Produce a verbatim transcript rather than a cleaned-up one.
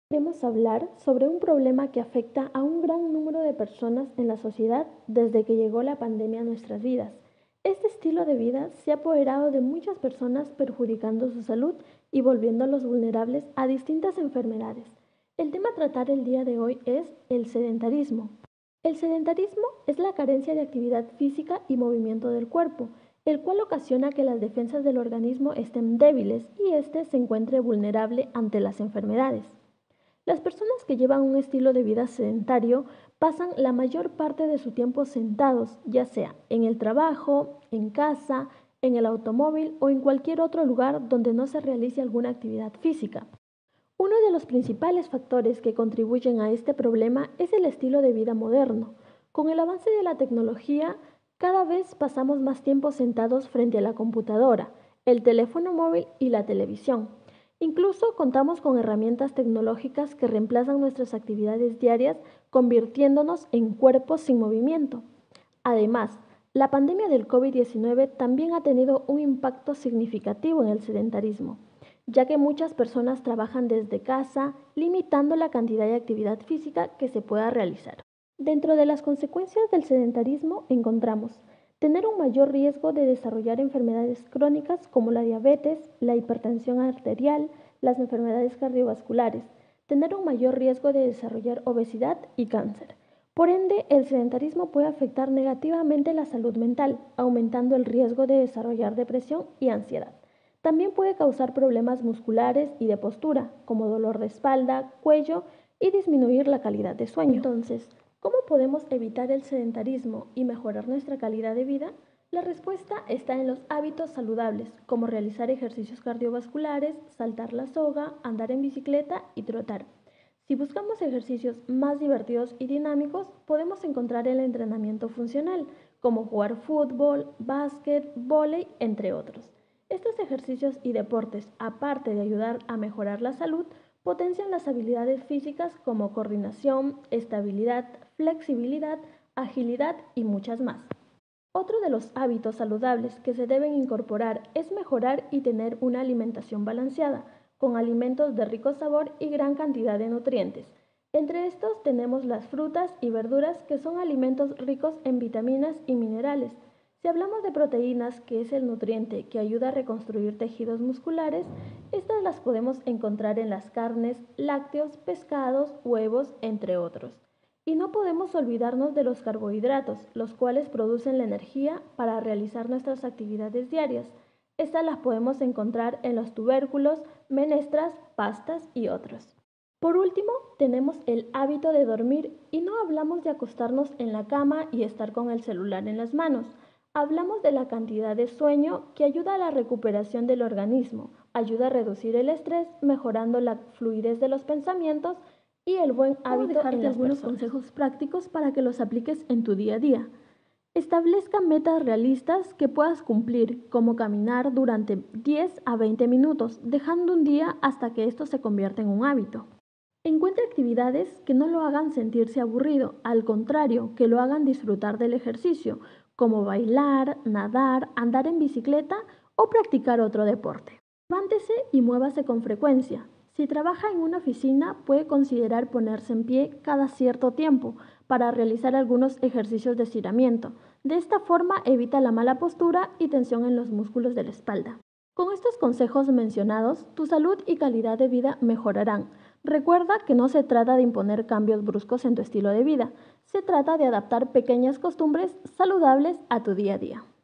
Queremos hablar sobre un problema que afecta a un gran número de personas en la sociedad desde que llegó la pandemia a nuestras vidas. Este estilo de vida se ha apoderado de muchas personas perjudicando su salud y volviéndolos vulnerables a distintas enfermedades. El tema a tratar el día de hoy es el sedentarismo. El sedentarismo es la carencia de actividad física y movimiento del cuerpo, el cual ocasiona que las defensas del organismo estén débiles y éste se encuentre vulnerable ante las enfermedades. Las personas que llevan un estilo de vida sedentario pasan la mayor parte de su tiempo sentados, ya sea en el trabajo, en casa, en el automóvil o en cualquier otro lugar donde no se realice alguna actividad física. Uno de los principales factores que contribuyen a este problema es el estilo de vida moderno. Con el avance de la tecnología, cada vez pasamos más tiempo sentados frente a la computadora, el teléfono móvil y la televisión. Incluso contamos con herramientas tecnológicas que reemplazan nuestras actividades diarias, convirtiéndonos en cuerpos sin movimiento. Además, la pandemia del COVID diecinueve también ha tenido un impacto significativo en el sedentarismo, ya que muchas personas trabajan desde casa, limitando la cantidad de actividad física que se pueda realizar. Dentro de las consecuencias del sedentarismo encontramos tener un mayor riesgo de desarrollar enfermedades crónicas como la diabetes, la hipertensión arterial, las enfermedades cardiovasculares, tener un mayor riesgo de desarrollar obesidad y cáncer. Por ende, el sedentarismo puede afectar negativamente la salud mental, aumentando el riesgo de desarrollar depresión y ansiedad. También puede causar problemas musculares y de postura, como dolor de espalda, cuello y disminuir la calidad de sueño. Entonces, ¿cómo podemos evitar el sedentarismo y mejorar nuestra calidad de vida? La respuesta está en los hábitos saludables, como realizar ejercicios cardiovasculares, saltar la soga, andar en bicicleta y trotar. Si buscamos ejercicios más divertidos y dinámicos, podemos encontrar el entrenamiento funcional, como jugar fútbol, básquet, vóley, entre otros. Estos ejercicios y deportes, aparte de ayudar a mejorar la salud, potencian las habilidades físicas como coordinación, estabilidad, flexibilidad, agilidad y muchas más. Otro de los hábitos saludables que se deben incorporar es mejorar y tener una alimentación balanceada, con alimentos de rico sabor y gran cantidad de nutrientes. Entre estos tenemos las frutas y verduras, que son alimentos ricos en vitaminas y minerales. Si hablamos de proteínas, que es el nutriente que ayuda a reconstruir tejidos musculares, estas las podemos encontrar en las carnes, lácteos, pescados, huevos, entre otros. Y no podemos olvidarnos de los carbohidratos, los cuales producen la energía para realizar nuestras actividades diarias. Estas las podemos encontrar en los tubérculos, menestras, pastas y otros. Por último, tenemos el hábito de dormir, y no hablamos de acostarnos en la cama y estar con el celular en las manos. Hablamos de la cantidad de sueño, que ayuda a la recuperación del organismo, ayuda a reducir el estrés, mejorando la fluidez de los pensamientos y el buen hábito en las algunos personas. Consejos prácticos para que los apliques en tu día a día. Establezca metas realistas que puedas cumplir, como caminar durante diez a veinte minutos, dejando un día hasta que esto se convierta en un hábito. Encuentre actividades que no lo hagan sentirse aburrido, al contrario, que lo hagan disfrutar del ejercicio, como bailar, nadar, andar en bicicleta o practicar otro deporte. Levántese y muévase con frecuencia. Si trabaja en una oficina, puede considerar ponerse en pie cada cierto tiempo para realizar algunos ejercicios de estiramiento. De esta forma evita la mala postura y tensión en los músculos de la espalda. Con estos consejos mencionados, tu salud y calidad de vida mejorarán. Recuerda que no se trata de imponer cambios bruscos en tu estilo de vida, se trata de adaptar pequeñas costumbres saludables a tu día a día.